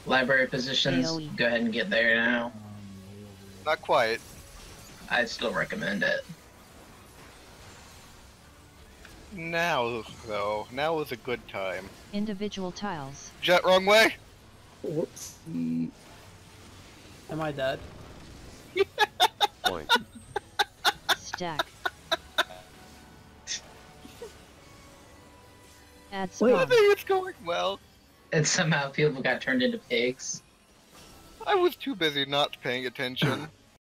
Library positions, AoE. go ahead and get there now. Not quite. I'd still recommend it. Now, though, now is a good time. Individual tiles. Jet, wrong way? Whoops. Am I dead? Point. Stack. Add I spawn. think it's going well. And somehow people got turned into pigs. I was too busy not paying attention.